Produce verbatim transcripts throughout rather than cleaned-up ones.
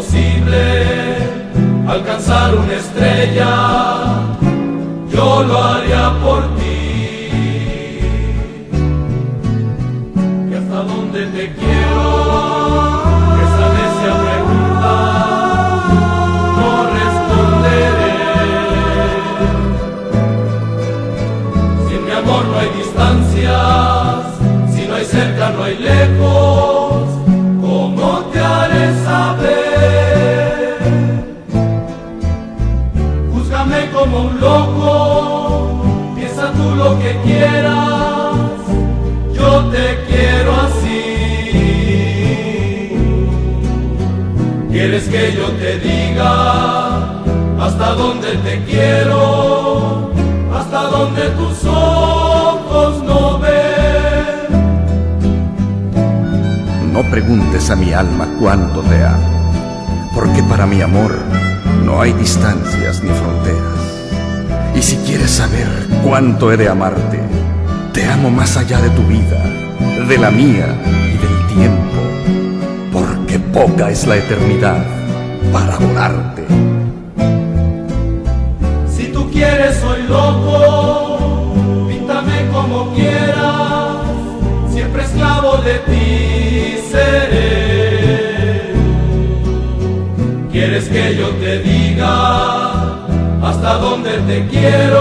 posible alcanzar una estrella, yo lo haría por ti. Y hasta dónde te quiero, esa necia pregunta no responderé. Sin mi amor no hay distancias, si no hay cerca no hay lejos, ¿cómo te haré saber? Júzgame como un loco, piensa tú lo que quieras, yo te quiero así. ¿Quieres que yo te diga hasta dónde te quiero, hasta dónde tus ojos no ven? No preguntes a mi alma cuánto te amo, porque para mi amor no hay distancias ni fronteras. Y si quieres saber cuánto he de amarte, te amo más allá de tu vida, de la mía y del tiempo, porque poca es la eternidad para adorarte. Si tú quieres soy loco, píntame como quieras, siempre esclavo de ti seré. ¿Quieres que yo te diga hasta dónde te quiero,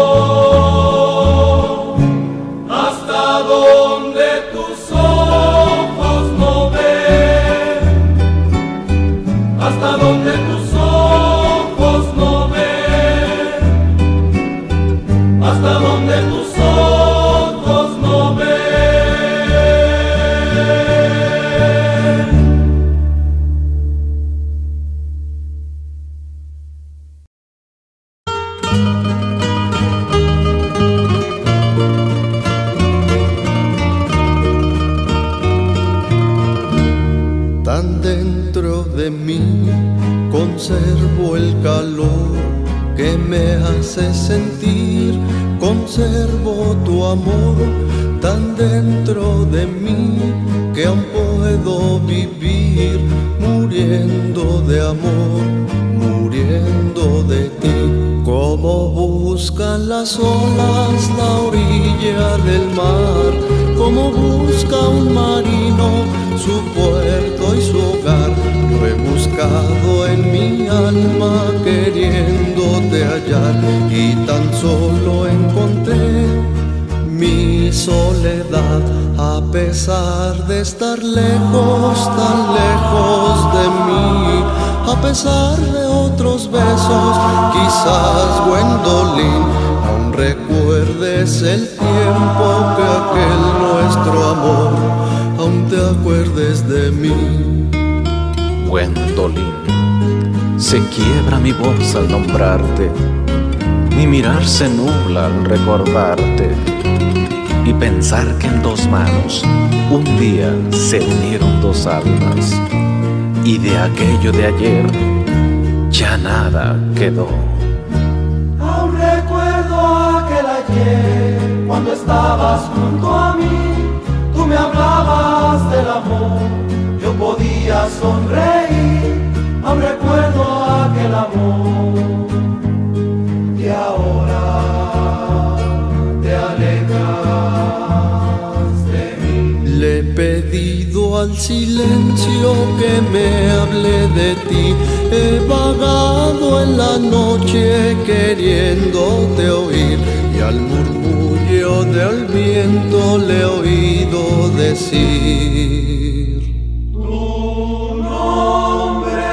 hasta dónde tus ojos no ven, hasta dónde tus ojos no ven, hasta dónde tus ojos no ven? Tan dentro de mí conservo el calor que me hace sentir, conservo tu amor tan dentro de mí que aún puedo vivir muriendo de amor, muriendo de ti. Como buscan las olas la orilla del mar, como busca un marino su puerto y su hogar. Lo he buscado en mi alma queriéndote hallar y tan solo encontré mi soledad. A pesar de estar lejos, tan lejos de mí, a pesar de otros besos, quizás Gwendolyn aún recuerdes el tiempo que aquel nuestro amor, aún te acuerdes de mí. Gwendolyn, se quiebra mi voz al nombrarte, mi mirar se nubla al recordarte y pensar que en dos manos un día se unieron dos almas y de aquello de ayer ya nada quedó. Aún recuerdo aquel ayer cuando estabas junto a mí, tú me hablabas del amor, yo podía sonreír. Aún recuerdo aquel amor y ahora te alejas de mí. Le he pedido al silencio que me hable de ti, he vagado en la noche queriéndote oír y al murmullo del viento le he oído decir tu nombre,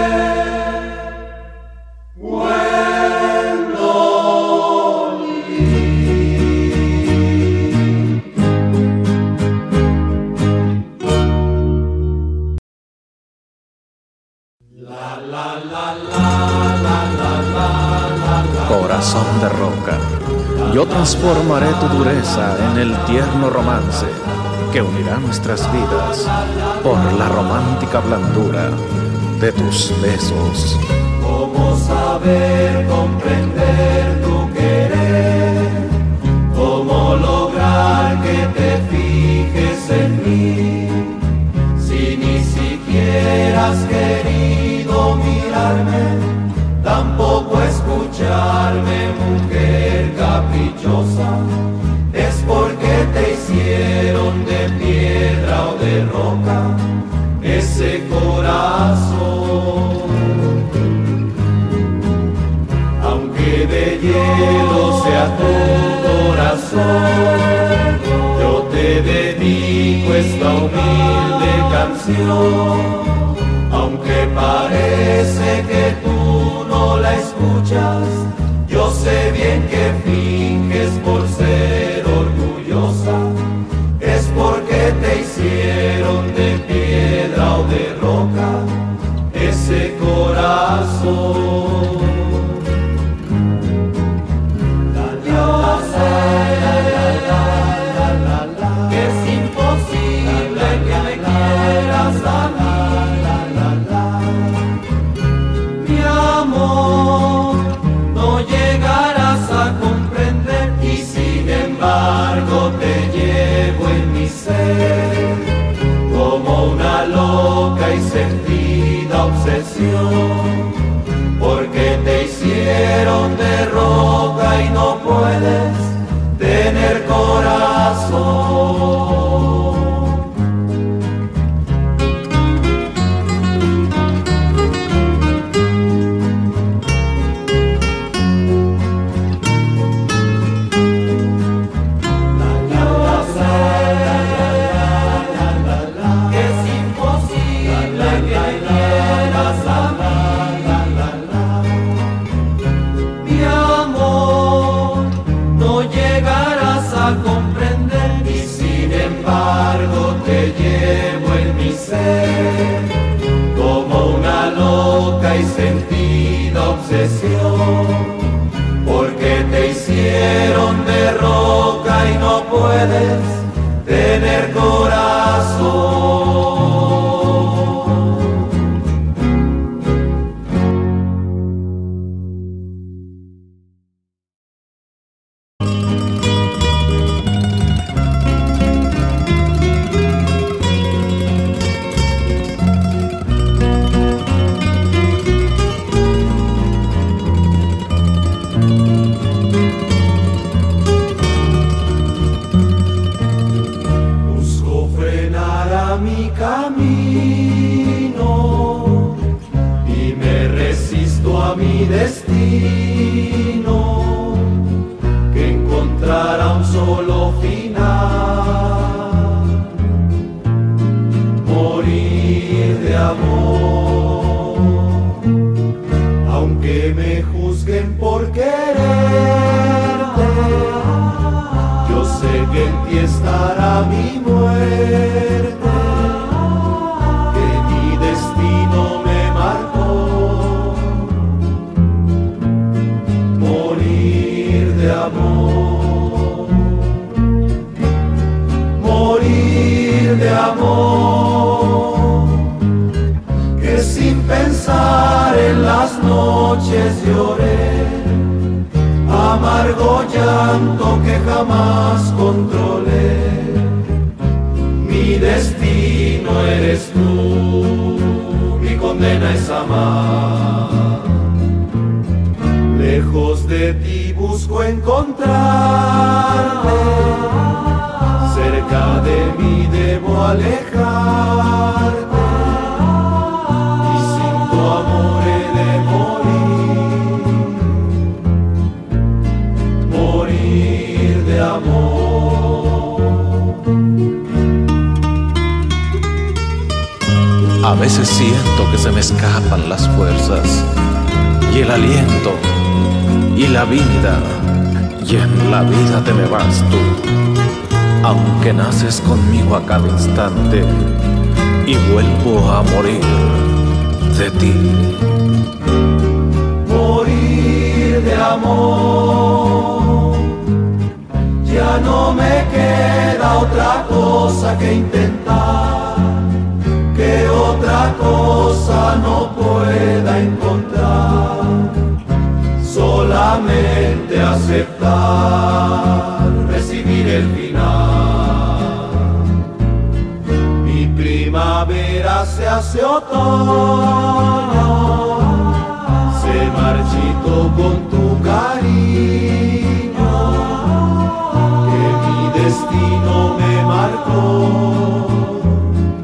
Corazón de roca, yo transformaré tu dureza en el tierno romance que unirá nuestras vidas por la romántica blandura de tus besos. ¿Cómo saber comprender tu querer? ¿Cómo lograr que te fijes en mí? Si ni siquiera has querido de roca ese corazón. Aunque de hielo sea tu corazón, yo te dedico esta humilde canción. Aunque parece que tú no la escuchas, yo sé bien que finges por ser orgullosa. Es porque te hicieron de piedra o de roca ese corazón. Yo sé que es imposible que me quieras a mí. Mi amor, no llegarás a comprender y sin embargo te llevo en mi ser como una loca y sentida obsesión, porque te hicieron de roca y no puedes tener corazón. Como una loca y sentida obsesión, porque te hicieron de roca y no puedes tener corazón. Mi destino, que encontrará un solo final, morir de amor. Aunque me juzguen por quererte, yo sé que en ti estará mi muerte, que mi destino me marcó. De amor, morir de amor, que sin pensar en las noches lloré, amargo llanto que jamás controlé. Mi destino eres tú, mi condena es amar. Lejos de ti busco encontrarte, cerca de mí debo alejarte, y sin tu amor he de morir, morir de amor. A veces siento que se me escapan las fuerzas y el aliento y la vida, y en la vida te me vas tú, aunque naces conmigo a cada instante y vuelvo a morir de ti. Morir de amor, ya no me queda otra cosa que intentar, que otra cosa no pueda encontrar. Solamente aceptar, recibir el final. Mi primavera se hace otoño, se marchitó con tu cariño, que mi destino me marcó.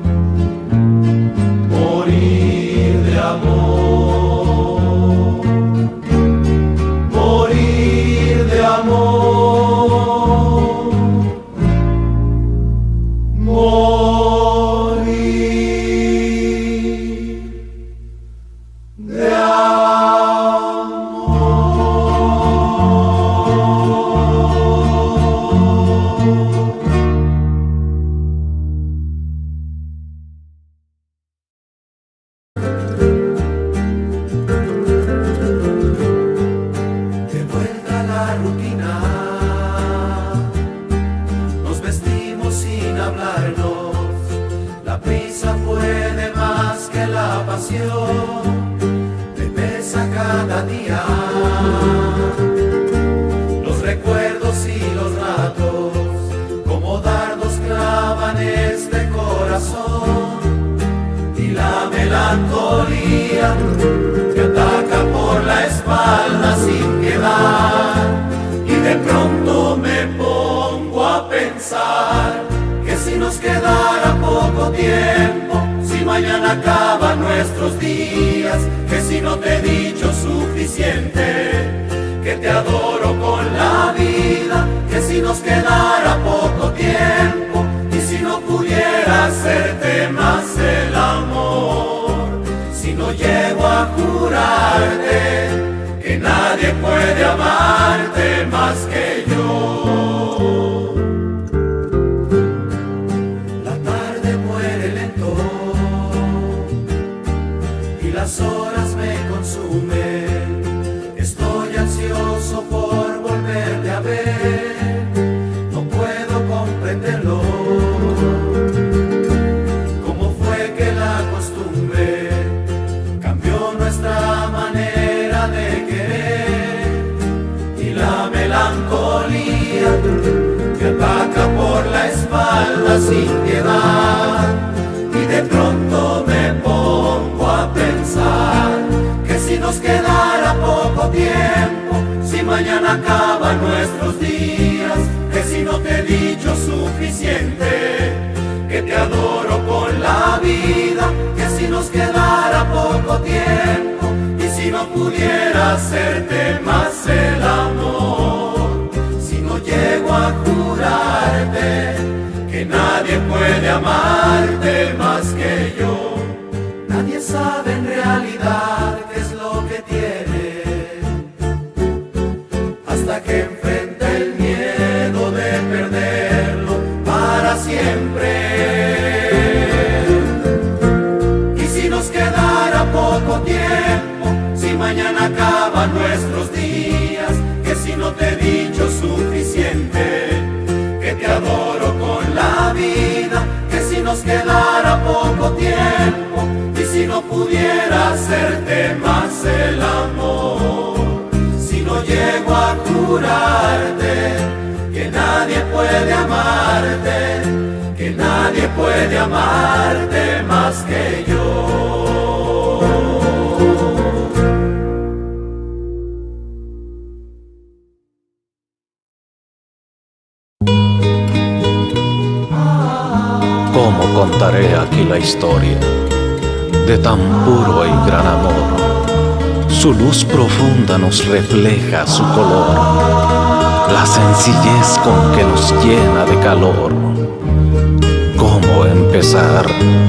pasión me pesa cada día. Los recuerdos y los ratos como dardos clavan este corazón, y la melancolía que ataca por la espalda sin piedad. Y de pronto me pongo a pensar que si nos quedara poco tiempo, si mañana acaban nuestros días, que si no te he dicho suficiente, que te adoro con la vida, que si nos quedara poco tiempo, y si no pudiera hacerte más el amor, si no llego a jurarte que nadie puede amarte más que yo. La tarde muere lento y las horas me consumen. Estoy ansioso por volverte a ver, no puedo comprenderlo. ¿Cómo fue que la costumbre cambió nuestra manera de querer? Y la melancolía que ataca por la espalda sin piedad. Y de pronto me pongo a pensar que si nos quedara poco tiempo, si mañana acaban nuestros días, que si no te he dicho suficiente, que te adoro con la vida, que si nos quedara poco tiempo, y si no pudiera hacerte más el amor, si no llego a jurarte que nadie puede amarte más que yo. Nadie sabe en realidad qué es lo que tiene, hasta que enfrenta el miedo de perderlo para siempre. Y si nos quedara poco tiempo, si mañana acaban nuestros días, que si no te he dicho suficiente, que te adoro con la vida, que si nos quedara poco tiempo, y si no pudiera hacerte más el amor, si no llego a jurarte que nadie puede amarte, que nadie puede amarte más que yo. ¿Cómo contaré aquí la historia de tan puro y gran amor? Su luz profunda nos refleja su color, la sencillez con que nos llena de calor. ¿Cómo empezar?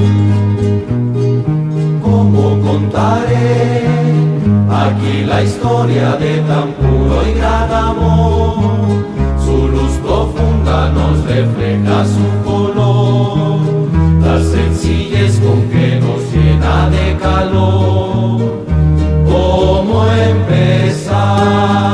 ¿Cómo contaré aquí la historia de tan puro y gran amor? Su luz profunda nos refleja su color, la sencillez con que nos llena de calor. ¿Cómo empezar?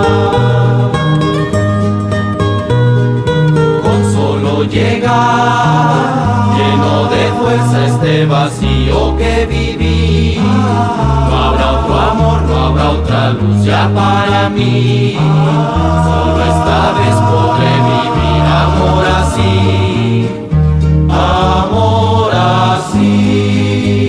Con solo llegar, lleno de fuerza este vacío que viví. No habrá otro amor, no habrá otra luz ya para mí. Solo esta vez podré vivir amor así, amor así.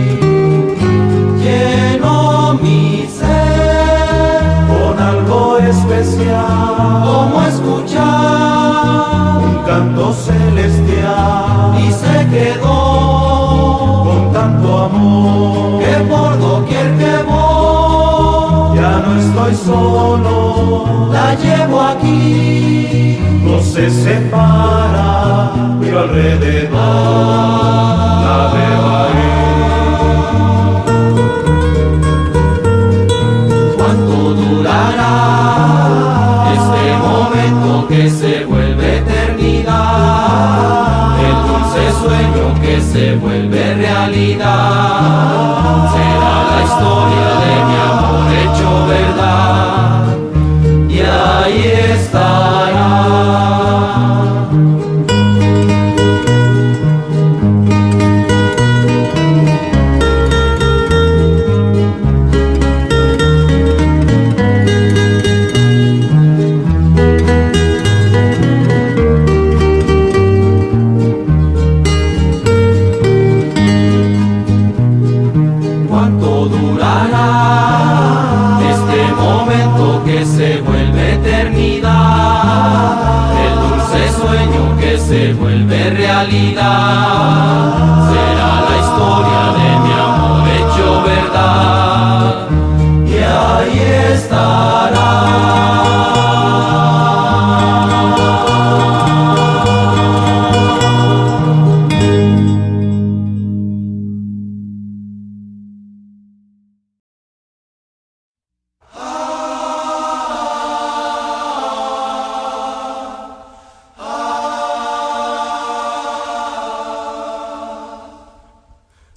Lleno mi ser con algo especial, como escuchar un canto celestial, y se quedó con tanto amor que por doquier que voy ya no estoy solo, la llevo aquí, no se separa, miro alrededor, la veo ahí. ¿Cuánto durará este momento que se vuelve eternidad? El dulce sueño que se vuelve realidad. Será la historia de mi amor hecho verdad, y ahí estará.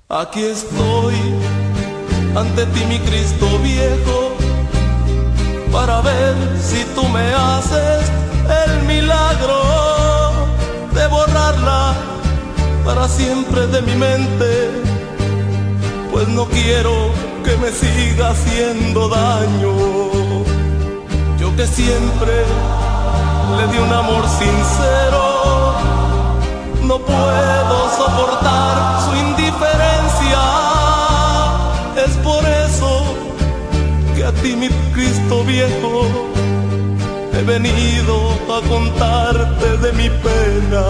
Aquí estoy ante ti, mi Cristo viejo, para ver si tú me haces el milagro de borrarla para siempre de mi mente, pues no quiero que me siga haciendo daño. Yo que siempre le di un amor sincero, no puedo soportar su indiferencia. Es por eso que a ti, mi Cristo viejo, he venido a contarte de mi pena.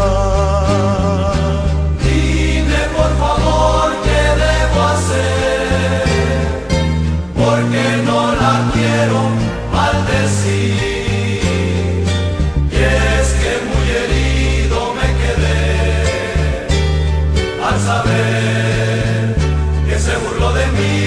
Dime por favor qué debo hacer, porque no la quiero maldecir. Y es que muy herido me quedé al saber que se burló de mí.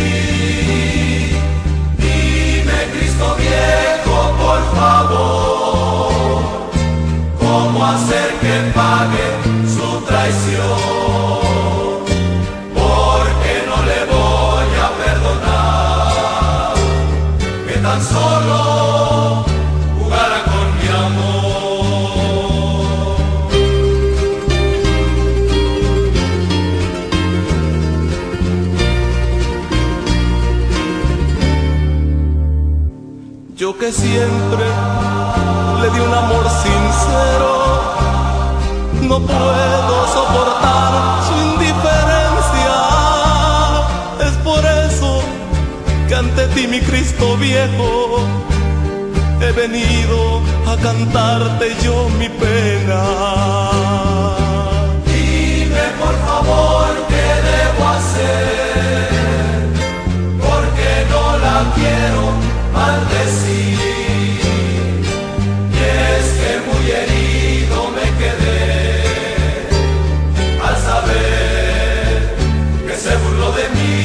Dime, Cristo viejo, por favor, ¿cómo hacer que pague su traición? Porque no le voy a perdonar que tan solo jugara con mi amor. Yo que siempre le di un amor sincero, no puedo soportar su indiferencia. Es por eso que ante ti, mi Cristo viejo, he venido a cantarte yo mi pena. Dime por favor qué debo hacer, porque no la quiero maldecir. Y es que muy herido me quedé al saber que se burló de mí.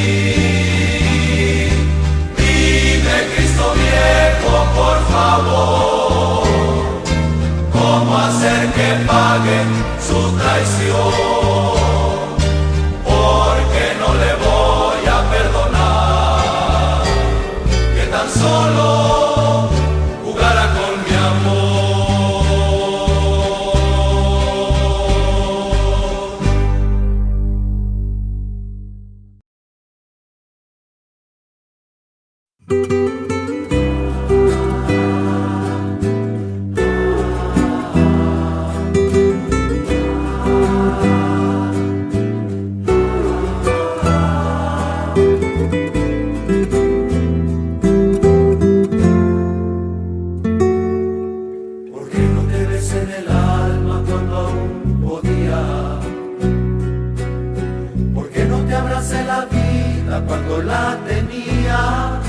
Dime, Cristo viejo, por favor, ¿cómo hacer que pague su traición? Porque no le voy a perdonar que tan solo jugara con mi amor. Cuando la tenía,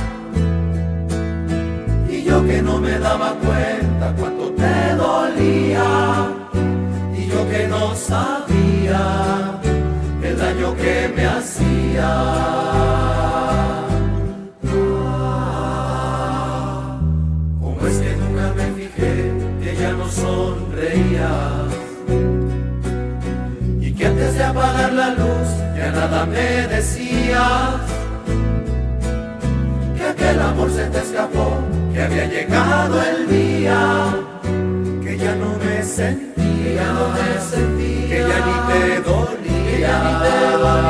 y yo que no me daba cuenta cuánto te dolía, y yo que no sabía el daño que me hacía. Ah, ¿cómo es que nunca me fijé que ya no sonreías? Y que antes de apagar la luz ya nada me decías, que aquel amor se te escapó, que había llegado el día, que ya no me sentía, no me sentía, que ya ni te dolía, que ya ni te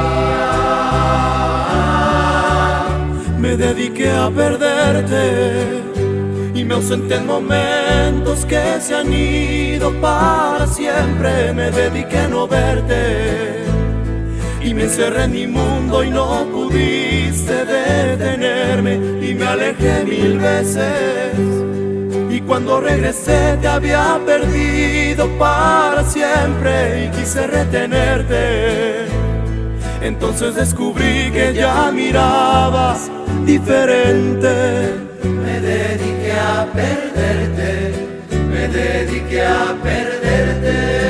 dolía. Me dediqué a perderte y me ausenté en momentos que se han ido para siempre. Me dediqué a no verte y me encerré en mi mundo y no pudiste detenerme, y me alejé mil veces, y cuando regresé te había perdido para siempre y quise retenerte. Entonces descubrí que ya mirabas diferente. Me dediqué a perderte, me dediqué a perderte.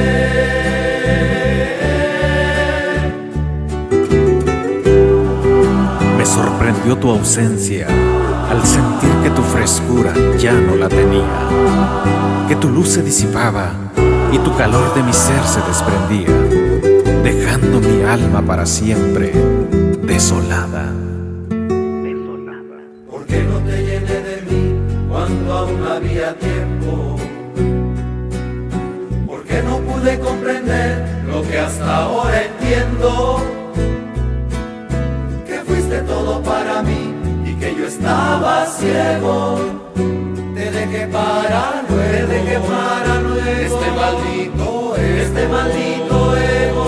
Me sorprendió tu ausencia al sentir que tu frescura ya no la tenía, que tu luz se disipaba y tu calor de mi ser se desprendía. dejando mi alma para siempre desolada. ¿Por qué no te llené de mí cuando aún había tiempo? ¿Por qué no pude comprender lo que hasta ahora entiendo? Que fuiste todo para mí y que yo estaba ciego. Te dejé para luego, te dejé para luego este maldito ego, este maldito ego.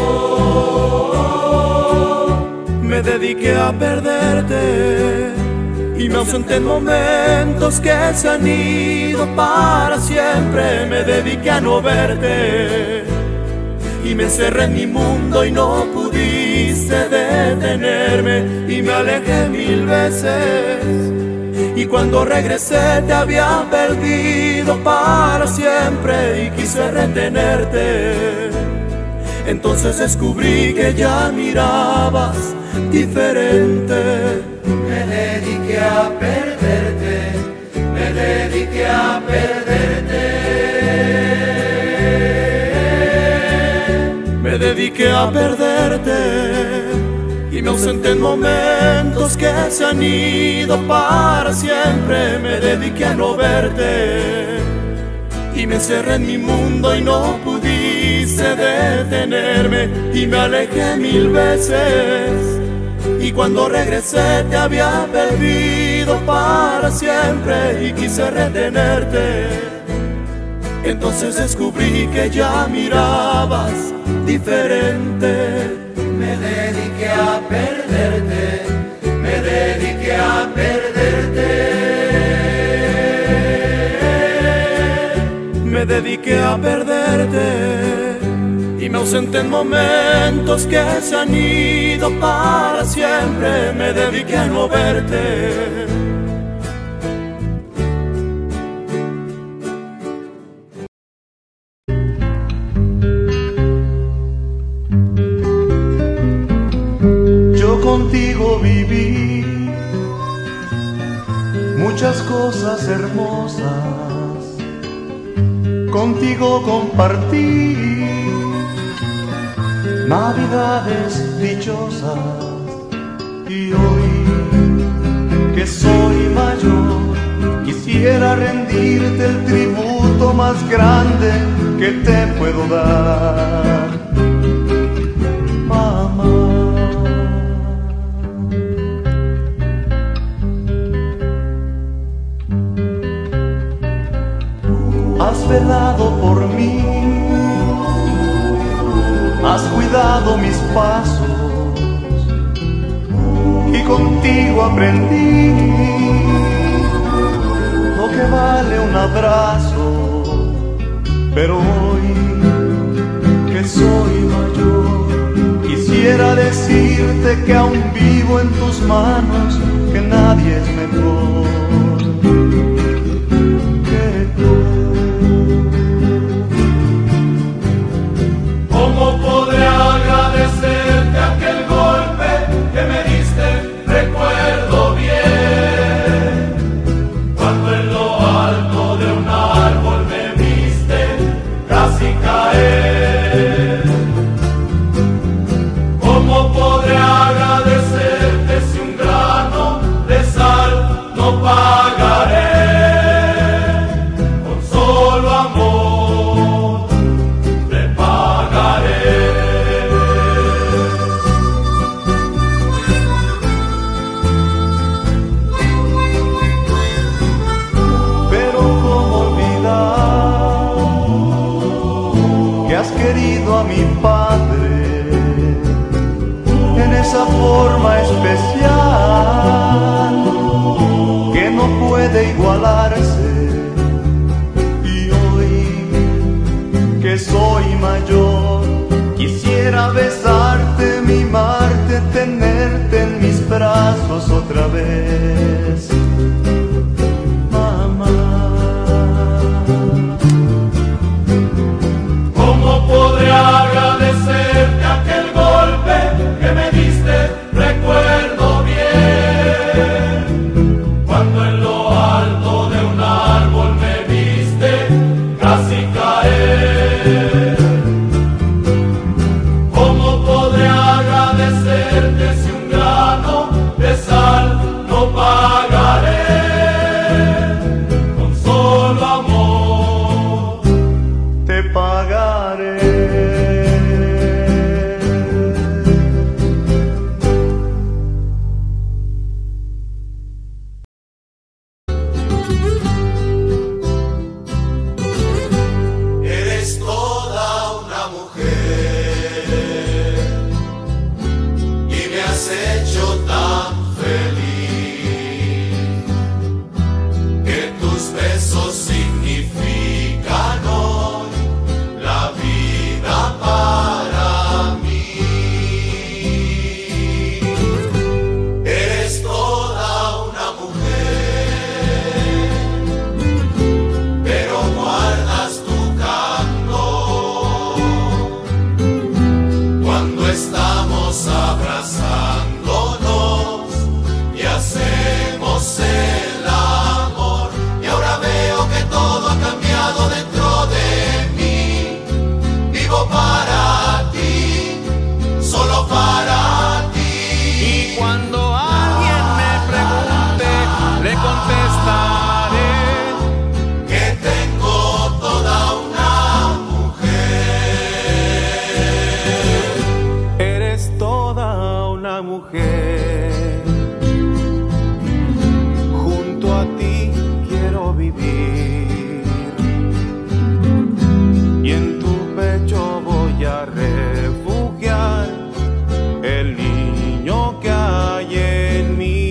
Me dediqué a perderte y me ausenté en momentos que se han ido para siempre. Me dediqué a no verte y me encerré en mi mundo y no pudiste detenerme. Y me alejé mil veces y cuando regresé te había perdido para siempre y quise retenerte. Entonces descubrí que ya mirabas diferente. Me dediqué a perderte, me dediqué a perderte. Me dediqué a perderte y me ausenté en momentos que se han ido para siempre. Me dediqué a no verte y me encerré en mi mundo y no pudiste detenerme. Y me alejé mil veces y cuando regresé te había perdido para siempre y quise retenerte. Entonces descubrí que ya mirabas diferente. Me dediqué a perderte, me dediqué a perderte. Me dediqué a perderte y me ausenté en momentos que se han ido para siempre. Me dediqué a no verte. Contigo viví muchas cosas hermosas, contigo compartí navidades dichosas. Y hoy que soy mayor, quisiera rendirte el tributo más grande que te puedo dar, mamá. Has velado por mí, has cuidado mis pasos y contigo aprendí lo que vale un abrazo. Pero hoy que soy mayor, quisiera decirte que aún vivo en tus manos, que nadie es mejor que tú. ¿Cómo podré agradecerte aquel golpe que me diste? Recuerdo bien cuando en lo alto de un árbol me viste casi caer. ¿Cómo podré agradecerte si un grano de sal no pagaré? Con solo amor te pagaré. Pero cómo olvidar que has querido a mi padre en esa forma especial que no puede igualarse. Y hoy que soy mayor, quisiera besarte, mimarte, tenerte en mis brazos otra vez, mamá. ¿Cómo podré agradecerte aquel golpe que me diste? Recuerdo bien cuando en lo alto de un árbol me viste casi caer. ¿Cómo has hecho tan feliz, que tus besos significan hoy la vida para mí. Eres toda una mujer, pero guardas tu canto cuando estamos abrazándonos y hacemos el amor. Y ahora veo que todo ha cambiado dentro de mí. Vivo para ti, solo para ti. Y cuando alguien me pregunte, le contestaré Que tengo toda una mujer. eres toda una mujer. Junto a ti quiero vivir y en tu pecho voy a refugiar el niño que hay en mí.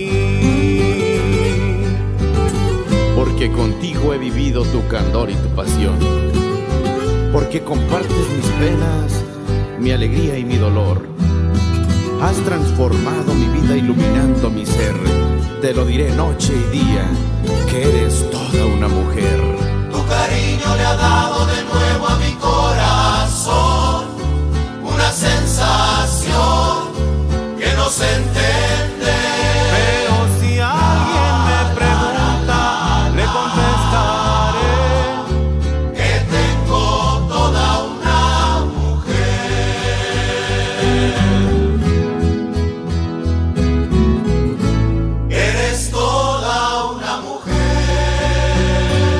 Porque contigo he vivido tu candor y tu pasión, porque compartes mis penas, mi alegría y mi dolor. Has transformado mi vida iluminando mi ser. Te lo diré noche y día, que eres toda una mujer. Tu cariño le ha dado de nuevo a mi corazón una sensación que no se entiende. Pero si alguien me pregunta, le contestaré Que tengo toda una mujer. Eres toda una mujer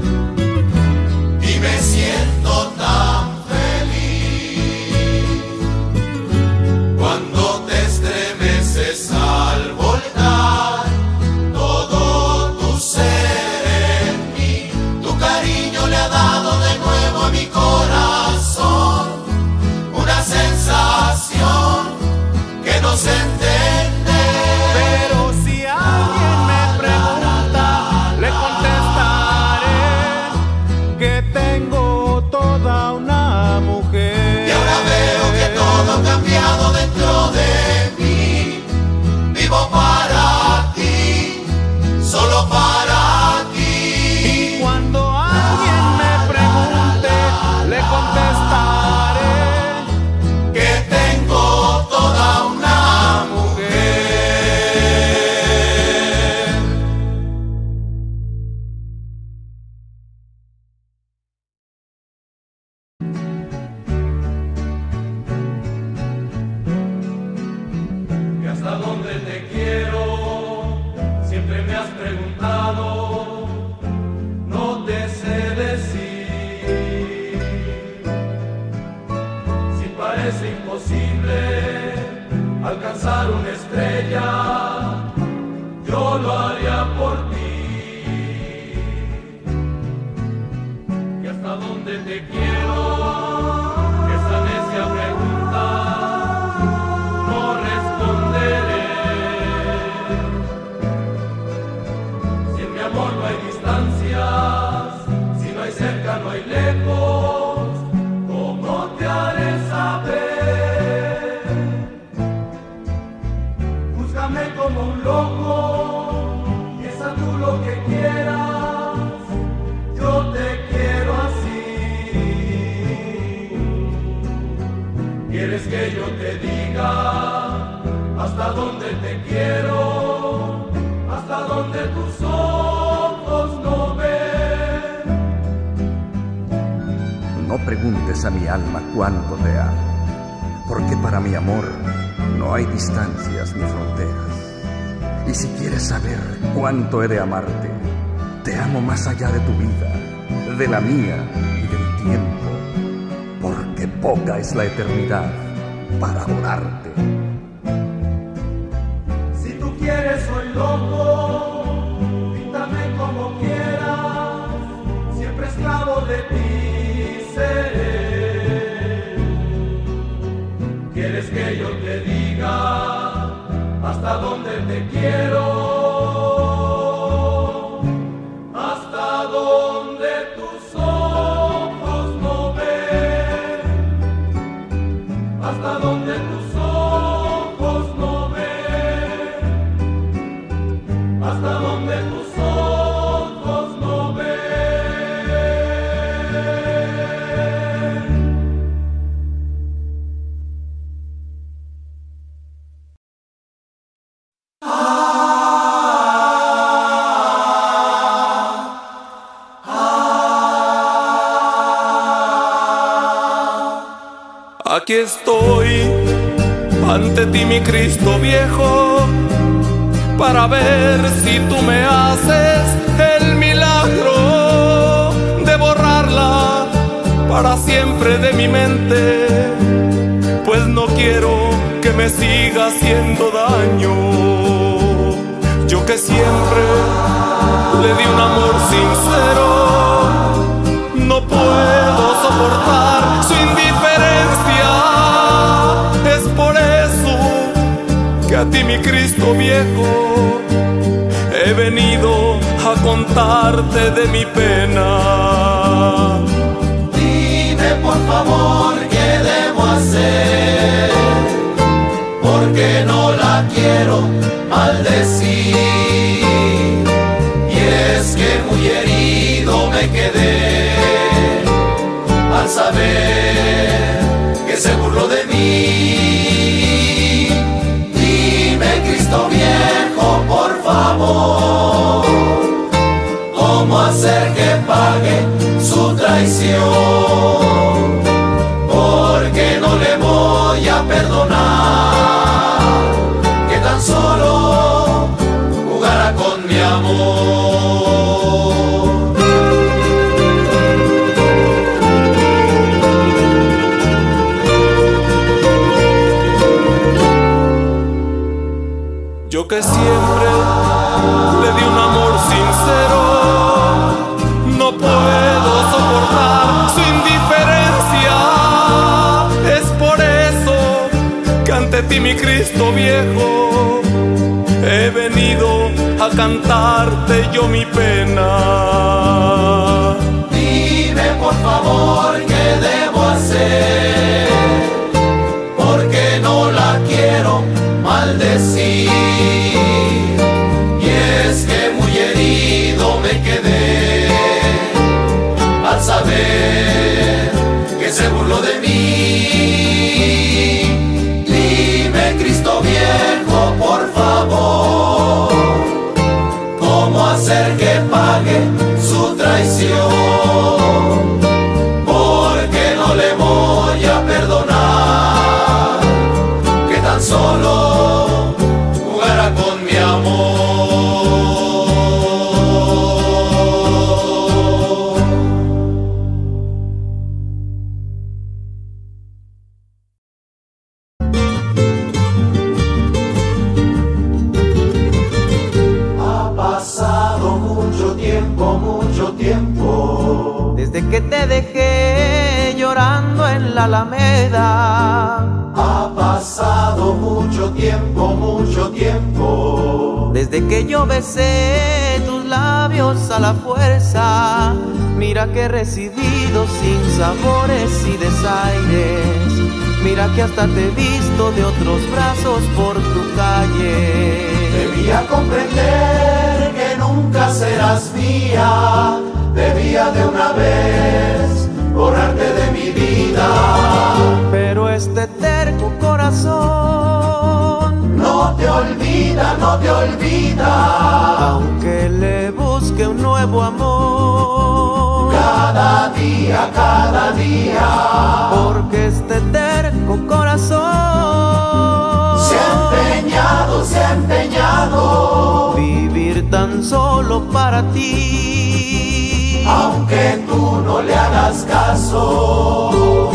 y me siento tan feliz cuando te estremeces al volcar todo tu ser en mí. Tu cariño le ha dado de nuevo a mi corazón una sensación que no se entiende. Pero si alguien me pregunta, le contestaré que tengo toda una mujer. Y ahora veo que todo ha cambiado dentro de mí. Vivo para ti, solo para ti. Y cuando alguien me pregunte, le contestaré Que tengo toda una mujer. ¿Y hasta dónde te quiero? Siempre me has preguntado, no te sé decir. Si parece imposible alcanzar una estrella, yo lo haría por ti. ¿Y hasta dónde te quiero? Esa necia pregunta no responderé. Si en mi amor no hay distancias, si no hay cerca, no hay lejos, ¿cómo te haré saber? Júzgame como un loco, piensa tú lo que quieras, yo te quiero así. ¿Quieres que yo te diga hasta dónde te quiero? Hasta donde tus ojos no ven. No preguntes a mi alma cuánto te amo, porque para mi amor no hay distancias ni fronteras. Y si quieres saber cuánto he de amarte, te amo más allá de tu vida, de la mía y del tiempo, porque poca es la eternidad para adorarte. Si tú quieres soy loco, píntame como quieras, siempre esclavo de ti seré. ¿Quieres que yo te diga te quiero, hasta donde tus ojos no ven, hasta donde tus ojos no ven, hasta donde tus ojos no ven. Aquí estoy ante ti, mi Cristo viejo, para ver si tú me haces el milagro de borrarla para siempre de mi mente, pues no quiero que me siga haciendo daño. Yo que siempre le di un amor sincero, no puedo soportar su indiferencia. Es por eso que a ti, mi Cristo viejo, he venido a contarte de mi pena. Dime por favor qué debo hacer, porque no la quiero maldecir. Y es que muy herido me quedé al saber que se burló de mí. Dime, Cristo viejo, por favor, cómo hacer que pague su traición, porque no le voy a perdonar que tan solo jugara con mi amor. Yo que siempre le di un amor sincero, no puedo soportar su indiferencia. Es por eso que ante ti, mi Cristo viejo, he venido a cantarte yo mi pena. Dime por favor qué debo hacer, porque no la quiero maldecir. Y es que muy herido me quedé al saber que se burló de mí. Dime, Cristo viejo, por favor, cómo hacer que pague su traición, porque no le voy a perdonar que tan solo jugara con mi amor. Ha pasado mucho tiempo, mucho tiempo, desde que te dejé llorando en la Alameda. ha pasado mucho tiempo, mucho tiempo, Desde que yo besé tus labios a la fuerza, mira que he recibido sin sabores y desaires. Mira que hasta te he visto de otros brazos por tu calle. debía comprender que nunca serás mía, debía de una vez borrarte de mi vida. Pero este terco corazón No te olvida, no te olvida, aunque le busque un nuevo amor, cada día, cada día, porque este terco corazón se ha empeñado, se ha empeñado, vivir tan solo para ti, aunque tú no le hagas caso.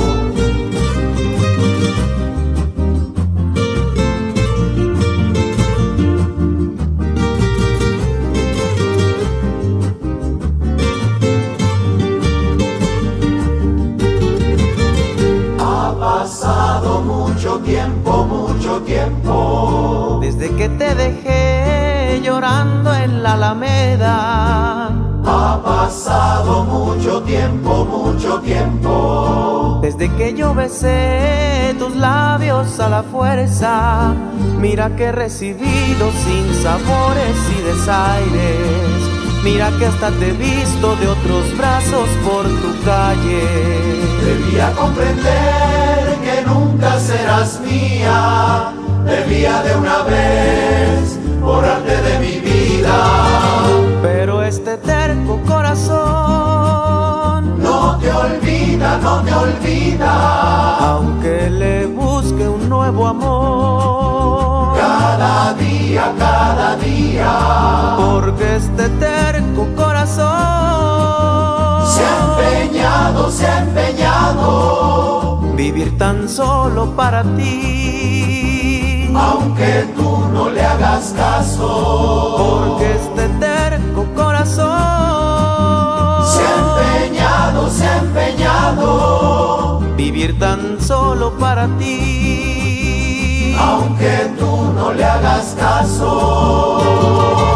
Ha pasado mucho tiempo, mucho tiempo, Desde que te dejé llorando en la Alameda, ha pasado mucho tiempo, mucho tiempo. Desde que yo besé tus labios a la fuerza, mira que he recibido sin sabores y desaires. Mira que hasta te he visto de otros brazos por tu calle. Debía comprender que nunca serás mía. Debía de una vez borrarte de mi vida. Pero este terco corazón no te olvida, no te olvida. Aunque le busque un nuevo amor, cada día, cada día. Porque este terco corazón se ha empeñado, se ha empeñado vivir tan solo para ti. Aunque tú no le hagas caso, porque este terco corazón se ha empeñado, se ha empeñado vivir tan solo para ti. Aunque tú no le hagas caso.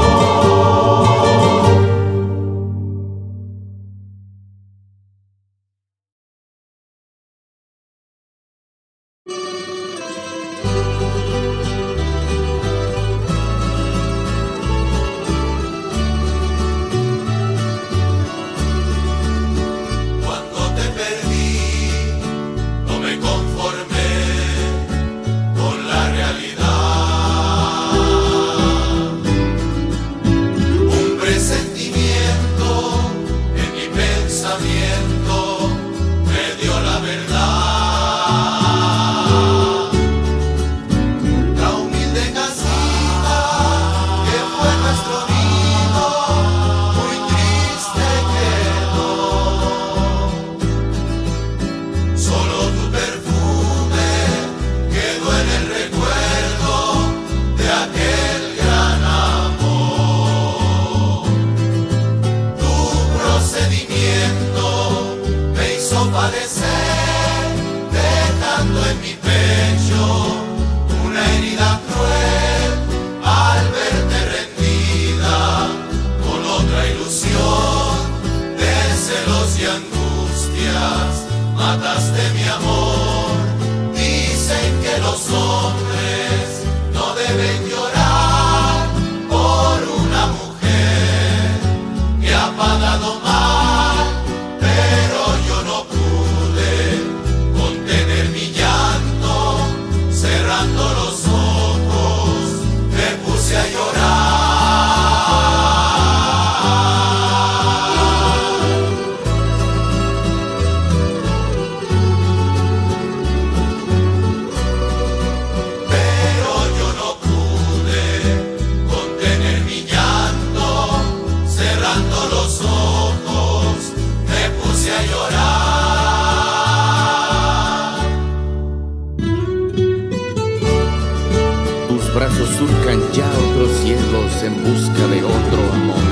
Surcan ya otros cielos en busca de otro amor.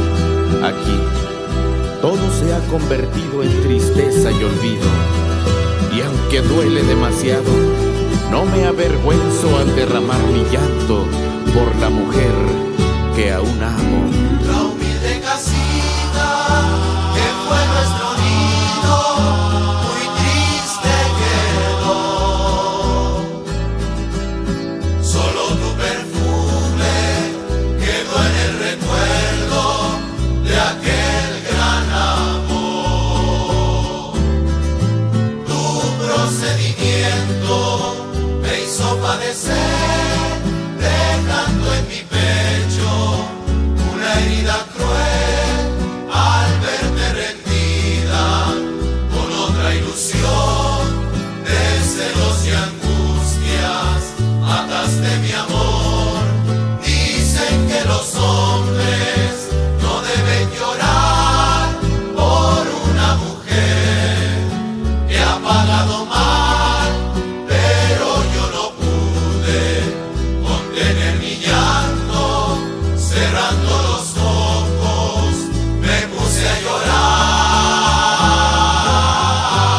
Aquí todo se ha convertido en tristeza y olvido, y aunque duele demasiado, no me avergüenzo al derramar mi llanto por la mujer que aún amo. La humilde casita que fue nuestro nido, muy triste quedó. Solo tu perfume quedó en el recuerdo de aquel gran amor. Tu procedimiento me hizo padecer, dejando en mi pecho una herida cruel al verme rendida con otra ilusión de celos y angustias. Mataste mi amor. Dicen que los hombres no deben llorar por una mujer que ha pagado mal, pero yo no pude contener mi llanto. Cerrando los ojos me puse a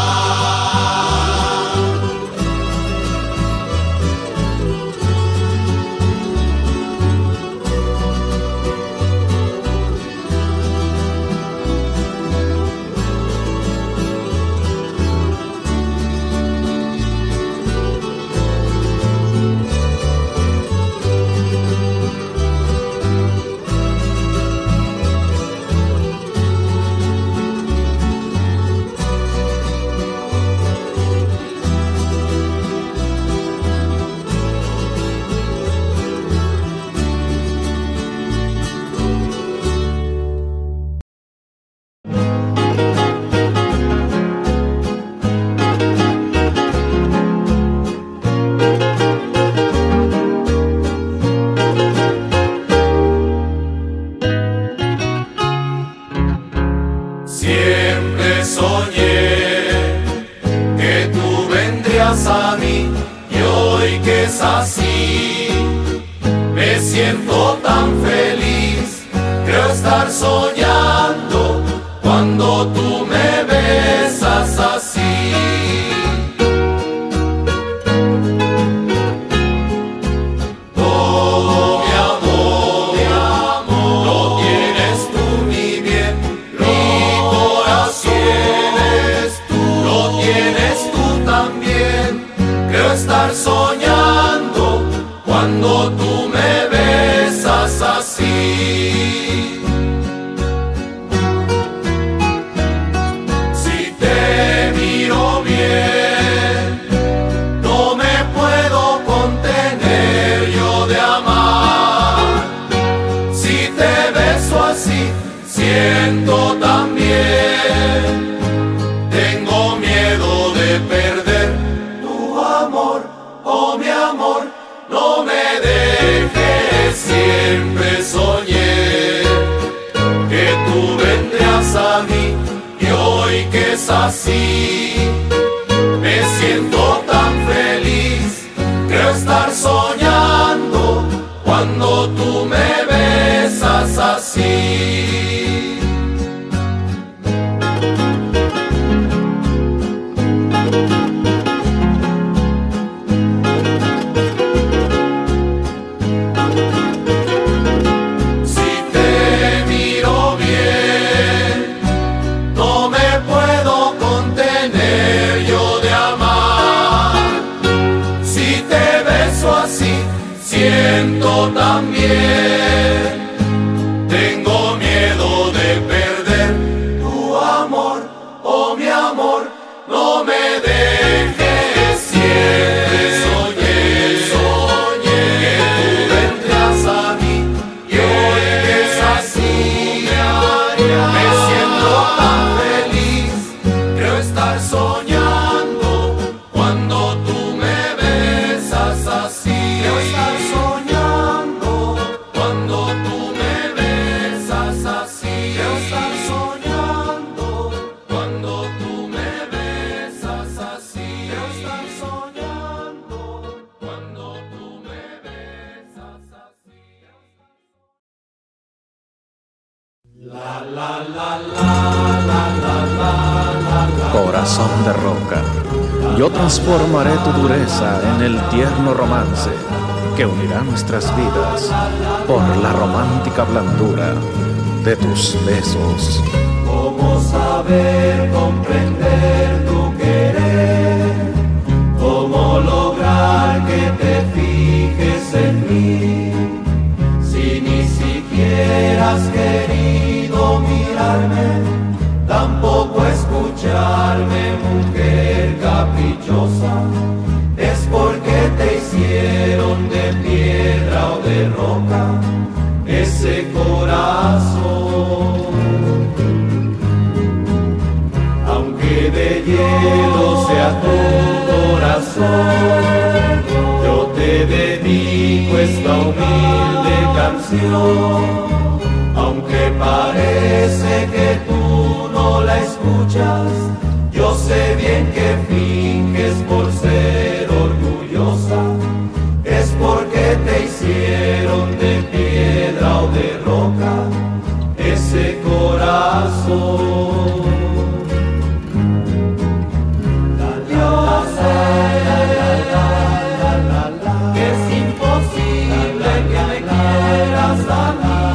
llorar. siento tan feliz, creo estar soñando cuando tú me besas así. Todo mi amor, mi amor, lo tienes tú, mi bien, mi corazón tienes tú, lo tienes tú también. Creo estar soñando cuando tú me besas así. Si te miro bien, no me puedo contener yo de amar. Si te beso así, siento también. Tengo miedo de perder tu amor, oh mi amor. No me dejes, siempre soñé que tú vendrías a mí, y hoy que es así, me siento tan feliz, creo estar soñando cuando tú me besas así. Siento también, tengo miedo de perder tu amor, oh mi amor, no me dejes, siempre soñé, soñé que tú vendrías a mí, y hoy que es así, me siento tan feliz, creo estar soñando cuando tú me besas así. Creo estar soñando cuando tú me besas así. Creo estar soñando cuando tú me besas así. Creo estar soñando cuando tú me besas así. La la la la la la la la. Corazón de roca, yo transformaré tu dureza en el tierno romance que unirá nuestras vidas por la romántica blandura de tus besos. ¿Cómo saber comprender tu querer? ¿Cómo lograr que te fijes en mí? Si ni siquiera has querido mirarme, tampoco escucharme, mujer caprichosa, es porque te hicieron de piedra o de roca ese corazón. Aunque de hielo sea tu corazón, yo te dedico esta humilde canción. Aunque parece que tú no la escuchas, yo sé bien que finges por ser orgullosa, es porque te hicieron de piedra o de roca ese corazón. Yo sé que es imposible que me quieras a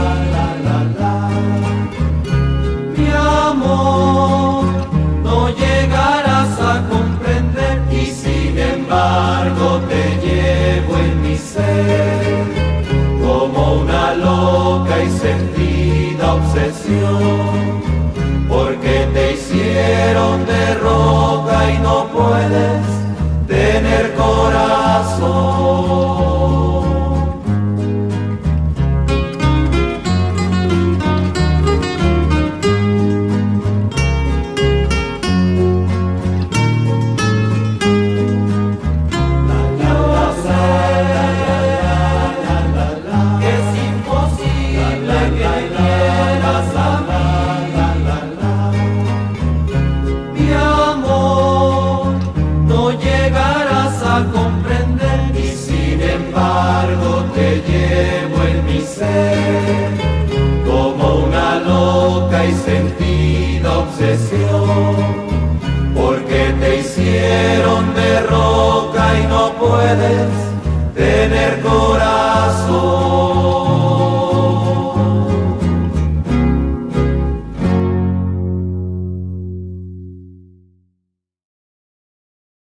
mi amor, no llegarás a comprender, y sin embargo te llevo en mi ser como una loca y sentida obsesión, porque te hicieron de roca y no puedes tener corazón. Es imposible que ser.